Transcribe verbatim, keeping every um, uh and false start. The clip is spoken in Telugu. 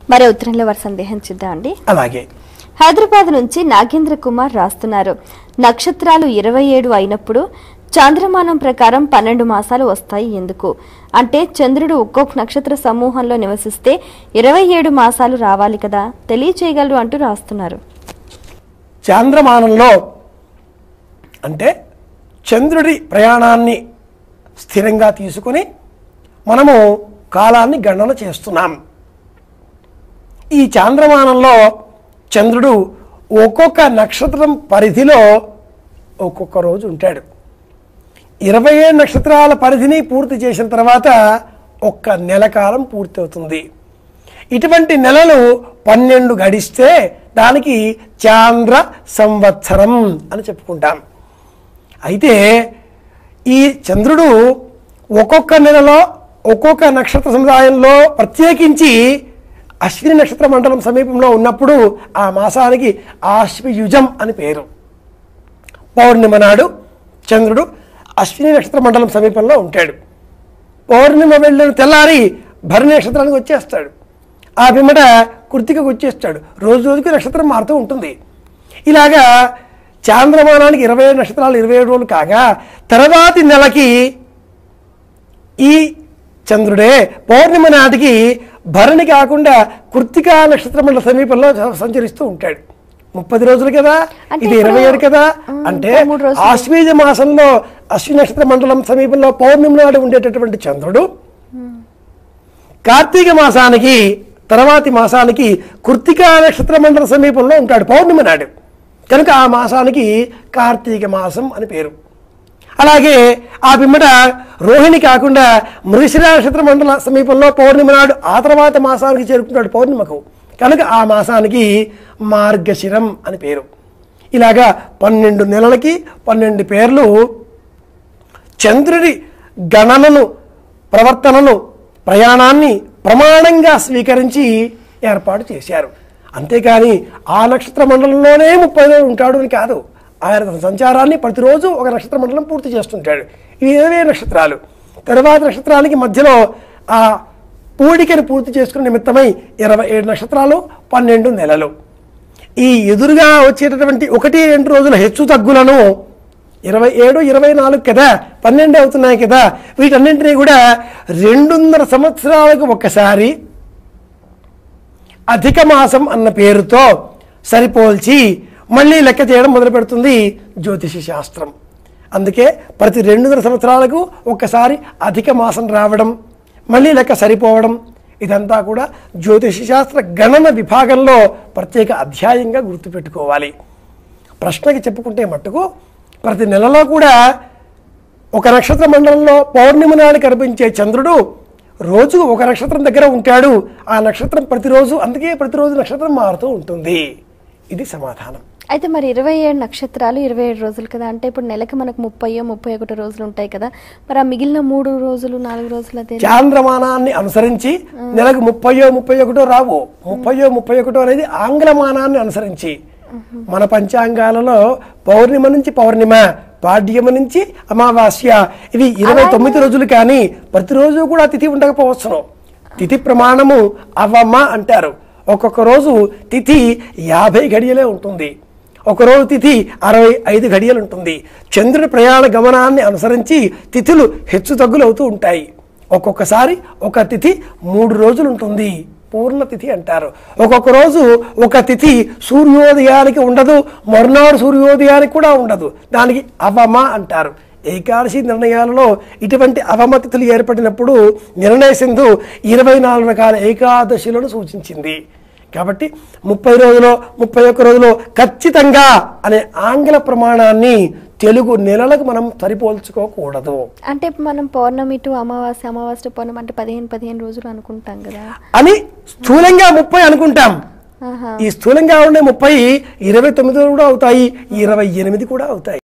మరో ఉత్తరంలో వారి సందేహం చూద్దామండి. అలాగే హైదరాబాద్ నుంచి నాగేంద్ర కుమార్ రాస్తున్నారు. నక్షత్రాలు ఇరవై ఏడు అయినప్పుడు చాంద్రమానం ప్రకారం పన్నెండు మాసాలు వస్తాయి ఎందుకు? అంటే చంద్రుడు ఒక్కొక్క నక్షత్ర సమూహంలో నివసిస్తే ఇరవై ఏడు మాసాలు రావాలి కదా, తెలియచేయగలరు అంటూ రాస్తున్నారు. చాంద్రమానంలో అంటే చంద్రుడి ప్రయాణాన్ని స్థిరంగా తీసుకుని మనము కాలాన్ని గణన చేస్తున్నాం. ఈ చాంద్రమానంలో చంద్రుడు ఒక్కొక్క నక్షత్రం పరిధిలో ఒక్కొక్క రోజు ఉంటాడు. ఇరవై ఏడు నక్షత్రాల పరిధిని పూర్తి చేసిన తర్వాత ఒక్క నెల కాలం పూర్తవుతుంది. ఇటువంటి నెలలు పన్నెండు గడిస్తే దానికి చాంద్ర సంవత్సరం అని చెప్పుకుంటాం. అయితే ఈ చంద్రుడు ఒక్కొక్క నెలలో ఒక్కొక్క నక్షత్ర సముదాయంలో ప్రత్యేకించి అశ్విని నక్షత్ర మండలం సమీపంలో ఉన్నప్పుడు ఆ మాసానికి ఆశ్వయుజం అని పేరు. పౌర్ణిమ నాడు చంద్రుడు అశ్విని నక్షత్ర మండలం సమీపంలో ఉంటాడు. పౌర్ణిమ వెళ్ళిన తెల్లారి భరణి నక్షత్రానికి వచ్చేస్తాడు. ఆ పిమ్మట కృత్తికకు వచ్చేస్తాడు. రోజు రోజుకి నక్షత్రం మారుతూ ఉంటుంది. ఇలాగా చాంద్రమానానికి ఇరవై ఏడు నక్షత్రాలు ఇరవై ఏడు రోజులు కాగా తర్వాతి నెలకి ఈ చంద్రుడే పౌర్ణిమ నాటికి భరణి కాకుండా కృత్తికా నక్షత్ర మండల సమీపంలో సంచరిస్తూ ఉంటాడు. ముప్పది రోజులు కదా, ఇది ఇరవై ఏడు కదా. అంటే ఆశ్వీజ మాసంలో అశ్విని నక్షత్ర మండలం సమీపంలో పౌర్ణమి నాడు ఉండేటటువంటి చంద్రుడు కార్తీక మాసానికి తర్వాతి మాసానికి కృత్తికా నక్షత్ర మండల సమీపంలో ఉంటాడు పౌర్ణమి నాడు. కనుక ఆ మాసానికి కార్తీక మాసం అని పేరు. అలాగే ఆ పిమ్మట రోహిణి కాకుండా మృగశిర నక్షత్ర మండల సమీపంలో పౌర్ణమి నాడు ఆ తర్వాత మాసానికి చేరుకుంటాడు పౌర్ణిమకు. కనుక ఆ మాసానికి మార్గశిరం అని పేరు. ఇలాగా పన్నెండు నెలలకి పన్నెండు పేర్లు చంద్రుడి గణనను ప్రవర్తనను ప్రయాణాన్ని ప్రమాణంగా స్వీకరించి ఏర్పాటు చేశారు. అంతేకాని ఆ నక్షత్ర మండలంలోనే ముప్పై రోజులు ఉంటాడు అని కాదు. ఆయన సంచారాన్ని ప్రతిరోజు ఒక నక్షత్ర మండలం పూర్తి చేస్తుంటాడు. ఇవి ఇరవై నక్షత్రాలు. తర్వాత నక్షత్రానికి మధ్యలో ఆ పూడికను పూర్తి చేసుకునే నిమిత్తమై ఇరవై ఏడు నక్షత్రాలు పన్నెండు నెలలు. ఈ ఎదురుగా వచ్చేటటువంటి ఒకటి రెండు రోజుల హెచ్చు తగ్గులను ఇరవై ఏడు ఇరవై నాలుగు కదా, పన్నెండు అవుతున్నాయి కదా, వీటన్నింటినీ కూడా రెండున్నర సంవత్సరాలకు ఒక్కసారి అధిక మాసం అన్న పేరుతో సరిపోల్చి మళ్ళీ లెక్క చేయడం మొదలు పెడుతుంది జ్యోతిష శాస్త్రం. అందుకే ప్రతి రెండున్నర సంవత్సరాలకు ఒక్కసారి అధిక మాసం రావడం, మళ్ళీ లెక్క సరిపోవడం, ఇదంతా కూడా జ్యోతిష శాస్త్ర గణన విభాగంలో ప్రత్యేక అధ్యాయంగా గుర్తుపెట్టుకోవాలి. ప్రశ్నకి చెప్పుకుంటే మట్టుకు ప్రతి నెలలో కూడా ఒక నక్షత్ర మండలంలో పౌర్ణిమ నాడు కనిపించే చంద్రుడు రోజుకు ఒక నక్షత్రం దగ్గర ఉంటాడు. ఆ నక్షత్రం ప్రతిరోజు, అందుకే ప్రతిరోజు నక్షత్రం మారుతూ ఉంటుంది. ఇది సమాధానం. అయితే మరి ఇరవై ఏడు నక్షత్రాలు ఇరవై ఏడు రోజులు కదా, అంటే ఇప్పుడు నెలకి మనకు ముప్పయో ముప్పై ఒకటి రోజులు ఉంటాయి కదా, మరి ఆ మిగిలిన మూడు రోజులు నాలుగు రోజులు అదే చాంద్రమానాన్ని అనుసరించి నెలకు ముప్పయో ముప్పై ఒకటో రావు. ముప్పయో ముప్పై ఒకటో అనేది ఆంగ్లమానాన్ని అనుసరించి. మన పంచాంగాలలో పౌర్ణిమ నుంచి పౌర్ణిమ, పాడ్యమ నుంచి అమావాస్య, ఇవి ఇరవై తొమ్మిది రోజులు. కానీ ప్రతిరోజు కూడా తిథి ఉండకపోవచ్చును. తిథి ప్రమాణము అవమ అంటారు. ఒక్కొక్క రోజు తిథి యాభై గడియలే ఉంటుంది, ఒకరోజు తిథి అరవై ఐదు గడియలు ఉంటుంది. చంద్రుడి ప్రయాణ గమనాన్ని అనుసరించి తిథులు హెచ్చు తగ్గులు అవుతూ ఉంటాయి. ఒక్కొక్కసారి ఒక తిథి మూడు రోజులు ఉంటుంది, పూర్ణ తిథి అంటారు. ఒక్కొక్క రోజు ఒక తిథి సూర్యోదయానికి ఉండదు, మరునాడు సూర్యోదయానికి కూడా ఉండదు. దానికి అవమ అంటారు. ఏకాదశి నిర్ణయాలలో ఇటువంటి అవమతిథులు ఏర్పడినప్పుడు నిర్ణయ సింధు ఇరవై నాలుగు రకాల ఏకాదశులను సూచించింది. కాబట్టి ముప్పై రోజులో ముప్పై ఒక్క రోజులో ఖచ్చితంగా అనే ఆంగ్ల ప్రమాణాన్ని తెలుగు నెలలకు మనం సరిపోల్చుకోకూడదు. అంటే మనం పౌర్ణమి టు అమావాస్య, అమావాస్య టు పౌర్ణమి అంటే పదిహేను పదిహేను రోజులు అనుకుంటాం కదా అని స్థూలంగా ముప్పై అనుకుంటాం. ఈ స్థూలంగా ఉండే ముప్పై ఇరవై తొమ్మిది కూడా అవుతాయి, ఇరవై ఎనిమిది కూడా అవుతాయి.